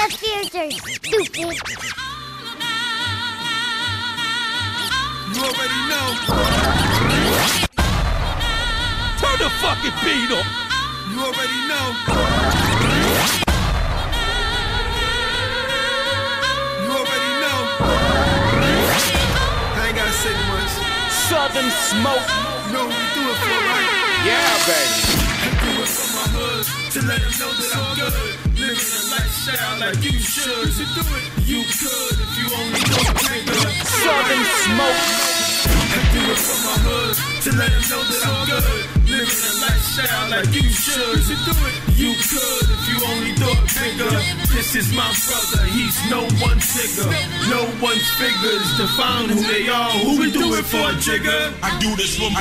the future, stupid. You already know. Turn the fucking beat on. You already know. You already know. I ain't gotta say much. Southern smoke. You know what we do it for, right? Yeah, baby. I do it for my hood, to let them know that I'm good. Living a lifestyle like you should. You should do it. You could if you only know the nigga. Southern smoke. I do it for my hood, to let them know that I'm good. Living a lifestyle like you should. You should do it. You could if you only thought bigger. This is my brother, he's no one's nigga. No one's figures define who they are. Who we do it for, Jigger? I do this for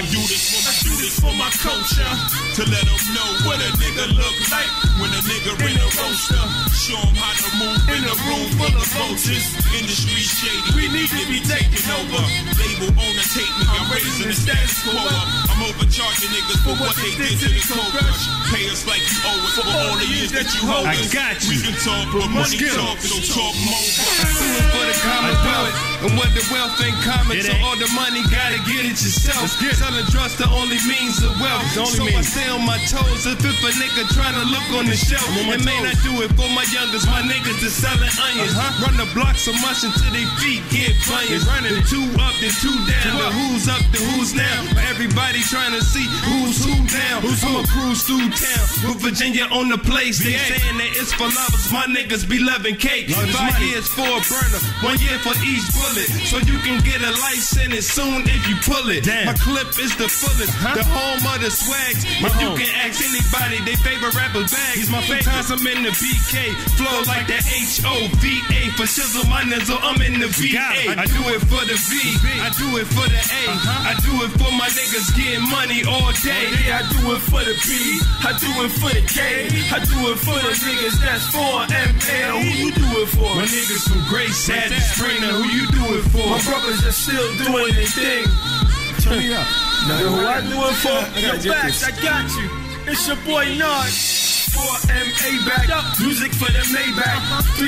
my culture. To let them know what a nigga look like when a nigga in a roaster. Show them how to move in a room full of vultures. Industry shady, we need to be taking over. Label owner take me, I'm raising the status quo up. I'm overcharging niggas for what they did to the coke rush. Pay us like you owe us for all the years that you hold us. I got you. We can talk, but money talk, so talk more. I do it for the Commonwealth, and what the wealth ain't common, so all the money gotta get it yourself. Selling drugs the only means of wealth, so I stay on my toes. If a nigga trying to look on the shelf, and man, I do it for my youngest, my niggas that's selling onions. Run the block so much until they feet get bunions. The two up, the two down, the who's up, the who's now. Everybody trying to see who's who down. I'ma cruise through town with Virginia on the place. They saying that it's for lovers, my niggas be loving cake. 5 years for a burner, 1 year for each bullet, so you can get a life sentence soon if you pull it. My clip is the fullest, the home of the swags. If you can ask anybody, they favorite rapper's bags. Sometimes I'm in the BK, flow like the HOVA. For shizzle my nizzle, I'm in the VA. I do it for the V, I do it for the A. I do it for my niggas getting money all day. Yeah, I do it for the B, I do it for the K. I do it for the niggas that's for ML. Who you do it for? My niggas from Grace at the Springer, who you do it for? My brothers are still doing their thing. Turn me up. Who I do it for? Yo, Bax, I got you. It's your boy Nard. 4MA back, music for the Maybach.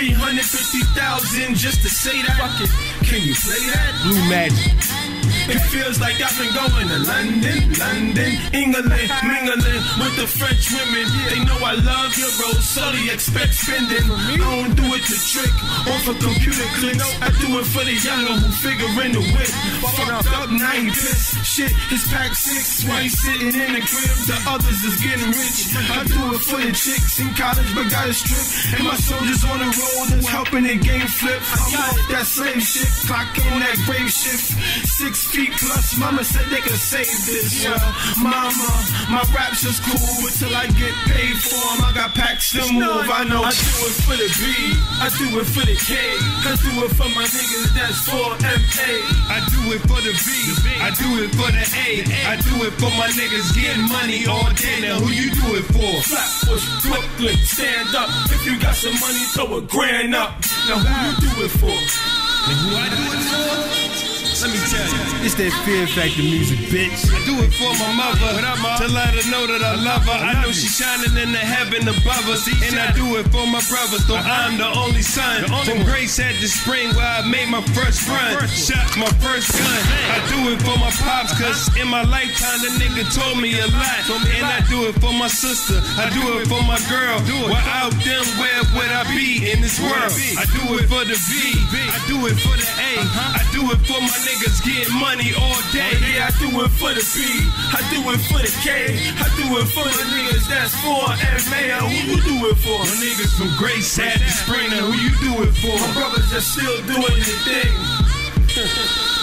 350,000 just to say that. Fuck it. Can you play that? Blue Magic. It feels like I've been going to London, England, mingling with the French women. They know I love your rose, so they expect spending. I don't do it to trick or for computer clicks. I do it for the younger who figure in the whip. Fucked up, now he pissed. Shit, his pack 6 while he's sitting in the crib. The others is getting rich. I do it for the chicks in college, but got a strip. And my soldiers on the road that's helping the game flip. I'm off that slave shit, clock in that grave shift. 6 feet plus, mama said they could save this. Mama, my raps is cool, but till I get paid for them, I got packs to move. I know I do it for the B, I do it for the K. I do it for my niggas that's for MA. I do it for the V, I do it for the A. I do it for my niggas getting money all day. Now who you do it for? Flatbush, Brooklyn, stand up. If you got some money, throw a grand up. Now who you do it for? And who I do it for? Let me tell you, it's that Fear Factor music, bitch. I do it for my mother, to let her know that I love her. I know she's shining in the heaven above us, and I do it for my brothers, though I'm the only son. From Grace at the Spring, where I made my first run, shot my first gun. I do it for my pops, cause in my lifetime the nigga told me a lot. And I do it for my sister, I do it for my girl. Without them, where would I be in this world? I do it for the V, I do it for the A. I do it for my niggas getting money all day. Yeah, I do it for the B, I do it for the K. I do it for the niggas that's for MA. Who you do it for? My niggas from Grace at the Springer, who you do it for? My brothers are still doing their thing.